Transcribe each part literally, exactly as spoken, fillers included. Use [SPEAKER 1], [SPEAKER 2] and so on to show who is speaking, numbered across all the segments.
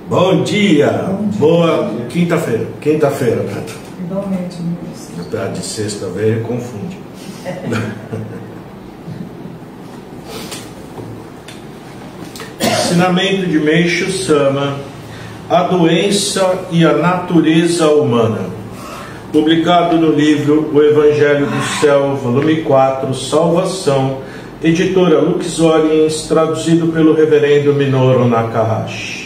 [SPEAKER 1] Bom dia!
[SPEAKER 2] Bom dia.
[SPEAKER 1] Boa quinta-feira. Quinta-feira, Beto.
[SPEAKER 2] Igualmente, Luiz.
[SPEAKER 1] Tá de sexta veio confunde. Ensinamento de Meishu Sama: A doença e a natureza humana. Publicado no livro O Evangelho do Céu, volume quatro, Salvação, editora Lux Orient, traduzido pelo reverendo Minoru Nakahashi.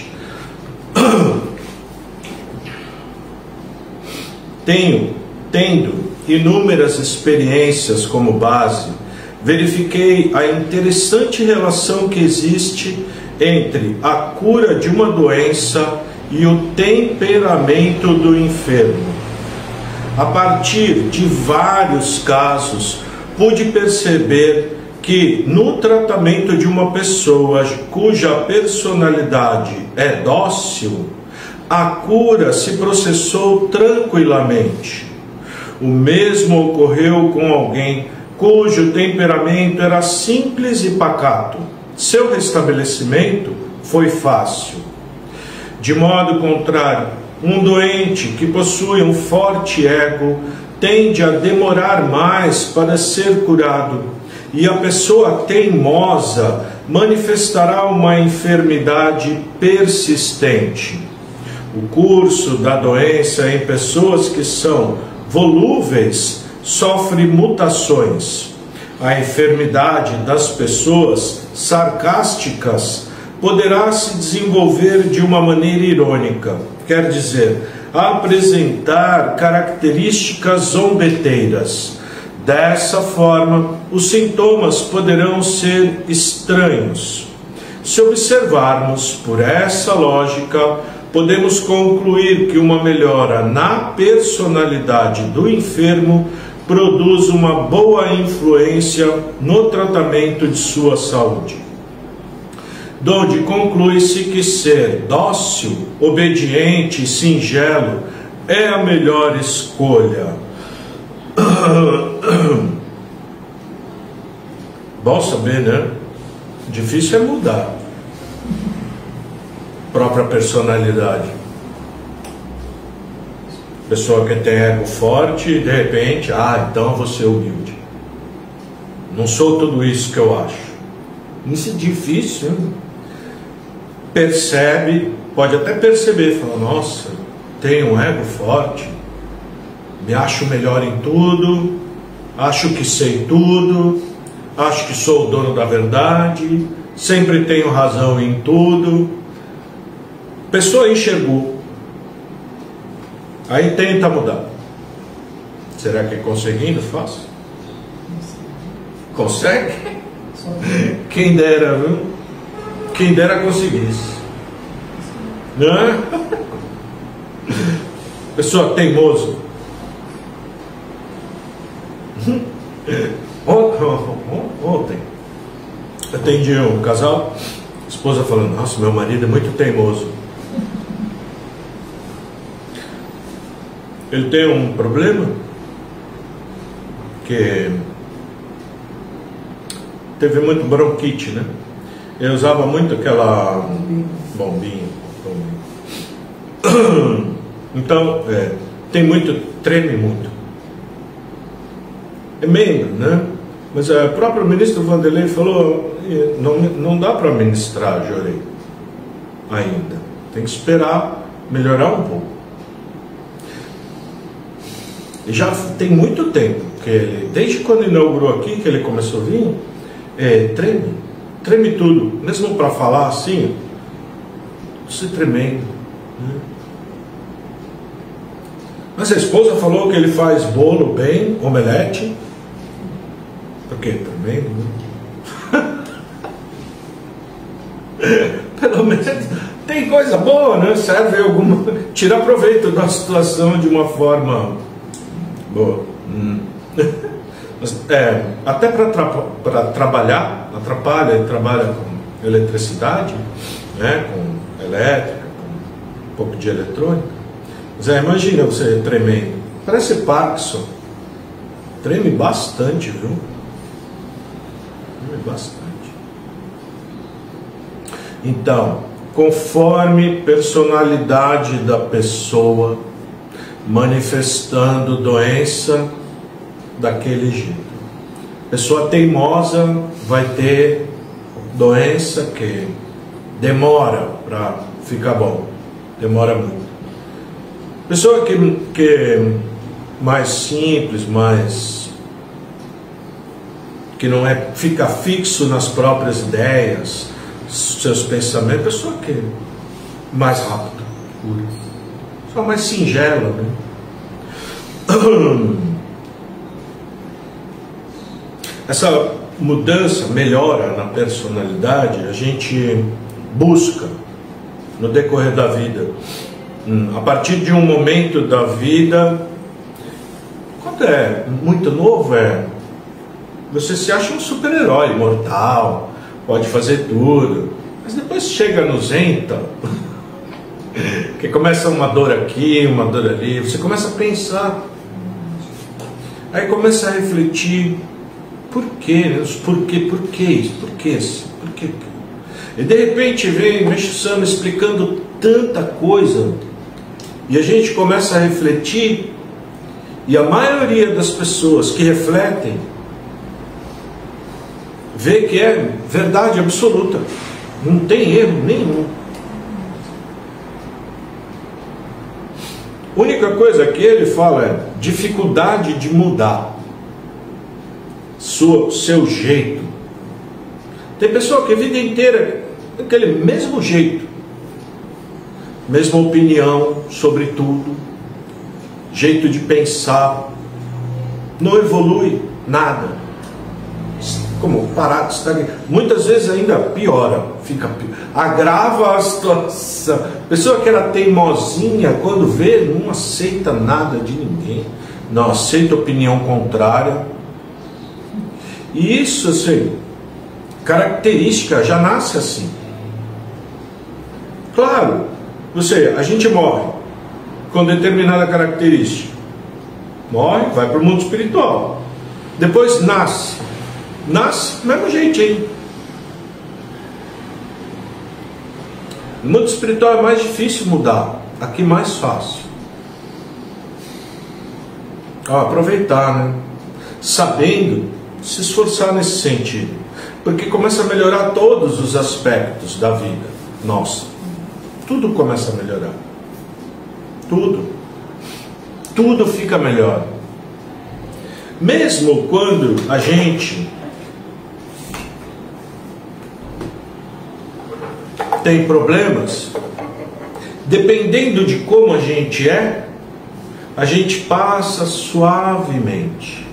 [SPEAKER 1] Tenho, tendo inúmeras experiências como base, verifiquei a interessante relação que existe entre a cura de uma doença e o temperamento do enfermo. A partir de vários casos, pude perceber que no tratamento de uma pessoa cuja personalidade é dócil, a cura se processou tranquilamente. O mesmo ocorreu com alguém cujo temperamento era simples e pacato. Seu restabelecimento foi fácil. De modo contrário, um doente que possui um forte ego tende a demorar mais para ser curado, e a pessoa teimosa manifestará uma enfermidade persistente. O curso da doença em pessoas que são volúveis sofre mutações. A enfermidade das pessoas sarcásticas poderá se desenvolver de uma maneira irônica, quer dizer, apresentar características zombeteiras. Dessa forma, os sintomas poderão ser estranhos. Se observarmos por essa lógica, podemos concluir que uma melhora na personalidade do enfermo produz uma boa influência no tratamento de sua saúde. Donde conclui-se que ser dócil, obediente e singelo é a melhor escolha. Bom saber, né? Difícil é mudar própria personalidade. Pessoa que tem ego forte, de repente, ah, então eu vou ser humilde. Não sou tudo isso que eu acho. Isso é difícil, hein? Percebe, pode até perceber, fala, nossa, tenho um ego forte, me acho melhor em tudo, acho que sei tudo, acho que sou o dono da verdade, sempre tenho razão em tudo. Pessoa enxergou, aí tenta mudar. Será que conseguindo faz? Consegue? Quem dera, viu? Quem dera conseguisse. Não é? Pessoa teimoso. Ontem atendi um casal, a esposa falando, nossa, meu marido é muito teimoso. Ele tem um problema que teve muito bronquite, né? Ele usava muito aquela bombinha, bombinha. Então, é, tem muito, treme muito. É membro, né? Mas o próprio ministro Vanderlei falou, não, não dá para ministrar Jorei ainda. Tem que esperar melhorar um pouco. E já tem muito tempo que ele, desde quando inaugurou aqui, que ele começou a vir, é, treme. Treme tudo, mesmo para falar assim, isso é tremendo, né? Mas a esposa falou que ele faz bolo bem, omelete. Por quê? Tremendo, né? Pelo menos tem coisa boa, né? Serve alguma, tirar proveito da situação de uma forma boa. Hum. É, até para tra trabalhar, atrapalha, ele trabalha com eletricidade, né, com elétrica, com um pouco de eletrônica. Mas é, imagina você tremendo, parece Parkinson, treme bastante, viu? Treme bastante. Então, conforme personalidade da pessoa, manifestando doença daquele jeito. Pessoa teimosa vai ter doença que demora para ficar bom, demora muito. Pessoa que, que mais simples, mais que não é fica fixo nas próprias ideias, seus pensamentos, pessoa que mais rápido, cura, só mais singela, né? Essa mudança, melhora na personalidade, a gente busca no decorrer da vida. A partir de um momento da vida, quando é muito novo, é você se acha um super-herói, imortal, pode fazer tudo, mas depois chega nos enta, que começa uma dor aqui, uma dor ali, você começa a pensar, aí começa a refletir, por quê? Por quê? Por que isso? Por que isso? Por quê? E de repente vem Meixo Sama explicando tanta coisa, e a gente começa a refletir, e a maioria das pessoas que refletem vê que é verdade absoluta, não tem erro nenhum. A única coisa que ele fala é dificuldade de mudar sua, seu jeito. Tem pessoa que a vida inteira daquele mesmo jeito, mesma opinião sobre tudo, jeito de pensar, não evolui nada, como parado, estagna. Muitas vezes ainda piora, fica pior, agrava a situação. Pessoa que era teimosinha, quando vê, não aceita nada de ninguém, não aceita opinião contrária. E isso, assim, característica, já nasce assim. Claro, você, a gente morre com determinada característica, morre, vai para o mundo espiritual, depois nasce, nasce do mesmo jeitinho. No mundo espiritual é mais difícil mudar, aqui mais fácil. Ó, aproveitar, né? Sabendo, se esforçar nesse sentido, porque começa a melhorar todos os aspectos da vida nossa. Tudo começa a melhorar. Tudo. Tudo fica melhor. Mesmo quando a gente tem problemas, dependendo de como a gente é, a gente passa suavemente.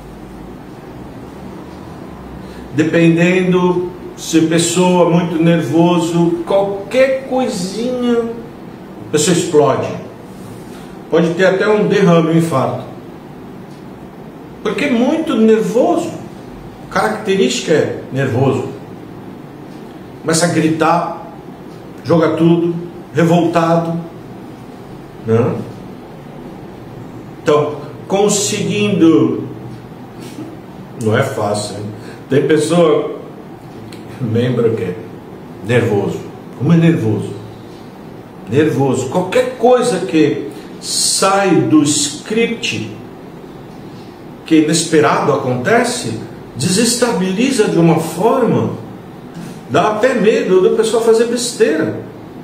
[SPEAKER 1] Dependendo, se a pessoa é muito nervoso, qualquer coisinha, a pessoa explode. Pode ter até um derrame, um infarto. Porque é muito nervoso. Característica é nervoso. Começa a gritar, joga tudo, revoltado, né? Então, conseguindo, não é fácil, hein? Tem pessoa, lembra o que? Nervoso. Como é nervoso? Nervoso. Qualquer coisa que sai do script, que inesperado acontece, desestabiliza de uma forma, dá até medo da pessoa fazer besteira.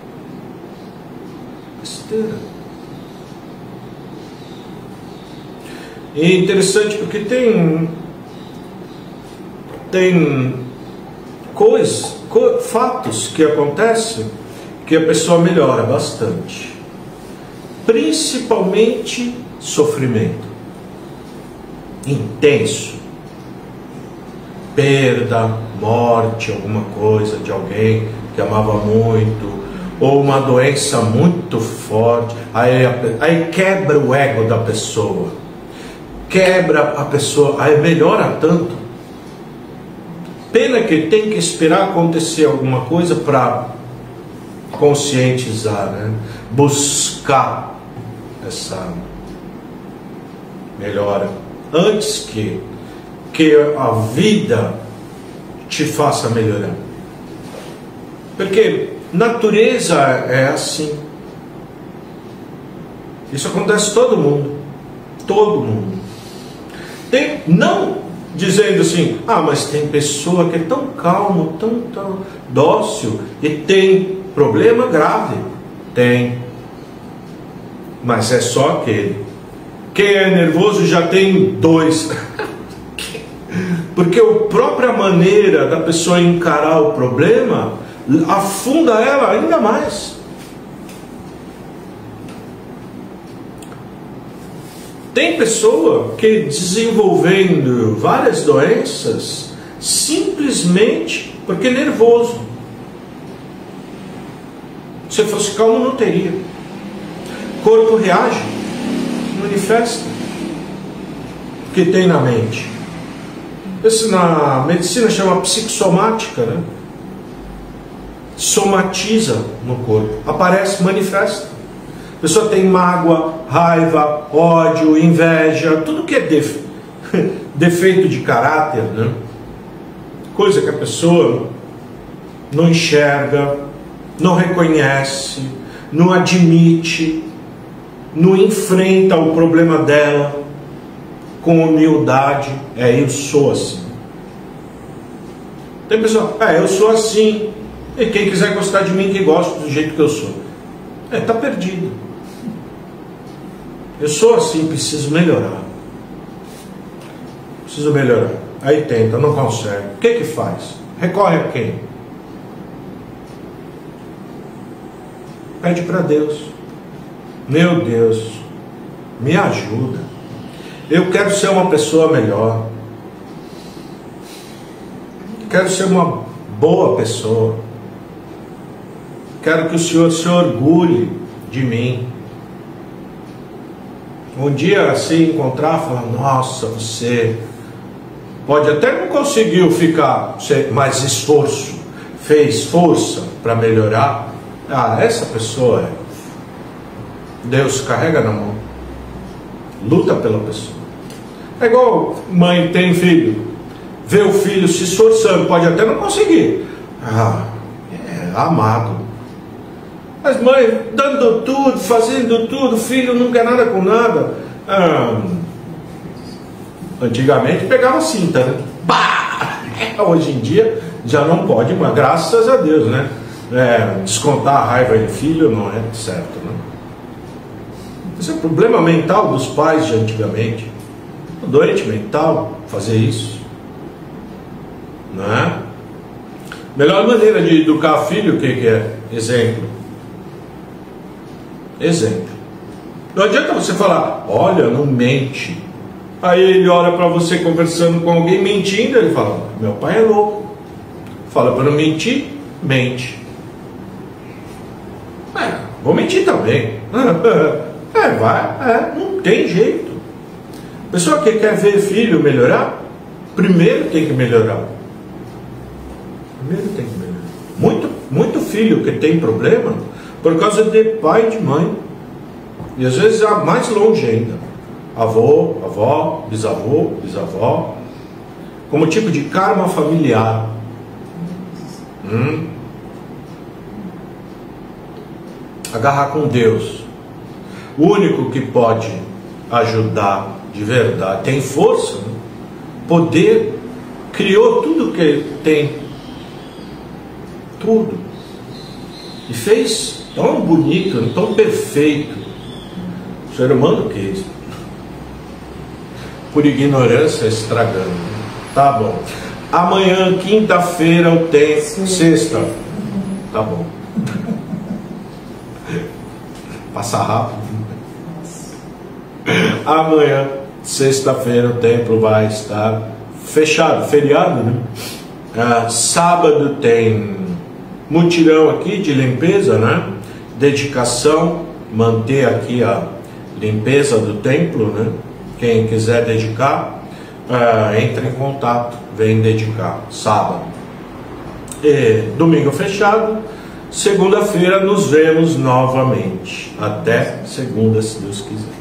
[SPEAKER 1] Besteira. E é interessante porque tem tem coisas, co, fatos que acontecem que a pessoa melhora bastante. Principalmente sofrimento intenso, perda, morte, alguma coisa de alguém que amava muito, ou uma doença muito forte, aí, aí quebra o ego da pessoa, quebra a pessoa, aí melhora tanto. Pena que tem que esperar acontecer alguma coisa para conscientizar, né? Buscar essa melhora antes que que a vida te faça melhorar. Porque natureza é assim. Isso acontece todo mundo. Todo mundo. Tem, não dizendo assim, ah, mas tem pessoa que é tão calmo, tão, tão dócil e tem problema grave. Tem. Mas é só aquele. Quem é nervoso já tem dois. Porque a própria maneira da pessoa encarar o problema afunda ela ainda mais. Tem pessoa que desenvolvendo várias doenças simplesmente porque é nervoso. Se fosse calmo não teria. O corpo reage, manifesta o que tem na mente. Isso na medicina chama psicossomática, né? Somatiza no corpo, aparece, manifesta. A pessoa tem mágoa, raiva, ódio, inveja, tudo que é def... defeito de caráter, né? Coisa que a pessoa não enxerga, não reconhece, não admite, não enfrenta o problema dela com humildade. É, eu sou assim. Tem pessoa, é, eu sou assim, e quem quiser gostar de mim, que gosta do jeito que eu sou. É, está perdido. Eu sou assim, preciso melhorar. Preciso melhorar. Aí tenta, não consegue. O que que faz? Recorre a quem? Pede para Deus. Meu Deus, me ajuda. Eu quero ser uma pessoa melhor. Quero ser uma boa pessoa. Quero que o Senhor se orgulhe de mim. Um dia se encontrar, falar, nossa, você pode até não conseguiu ficar, mas esforço, fez força para melhorar. Ah, essa pessoa é. Deus carrega na mão. Luta pela pessoa. É igual mãe tem filho. Vê o filho se esforçando, pode até não conseguir. Ah, é amado. As mães dando tudo, fazendo tudo, o filho não quer nada com nada. Ah, antigamente pegava cinta, né? Bah! Hoje em dia já não pode, mas graças a Deus, né? É, descontar a raiva de filho não é certo, né? Esse é o problema mental dos pais de antigamente. O doente mental fazer isso, não é? Melhor maneira de educar filho, o que que é? Exemplo. Exemplo. Não adianta você falar, olha, não mente. Aí ele olha para você conversando com alguém mentindo, ele fala, meu pai é louco. Fala para não mentir, mente. É, vou mentir também. É, vai, é, não tem jeito. Pessoa que quer ver filho melhorar, primeiro tem que melhorar. Primeiro tem que melhorar. Muito, muito filho que tem problema por causa de pai e de mãe. E às vezes é mais longe ainda. Avô, avó, bisavô, bisavó. Como tipo de karma familiar. Hum. Agarrar com Deus. O único que pode ajudar de verdade, tem força, né? Poder, criou tudo que tem. Tudo. E fez tão bonito, tão perfeito. O ser humano quis. Por ignorância estragando. Tá bom. Amanhã, quinta-feira, eu tenho. Sexta. Tá bom. Passa rápido. Amanhã, sexta-feira, o templo vai estar fechado, feriado, né? Ah, sábado tem mutirão aqui de limpeza, né? Dedicação, manter aqui a limpeza do templo, né? Quem quiser dedicar, ah, entre em contato, vem dedicar, sábado. E, domingo fechado, segunda-feira nos vemos novamente. Até segunda, se Deus quiser.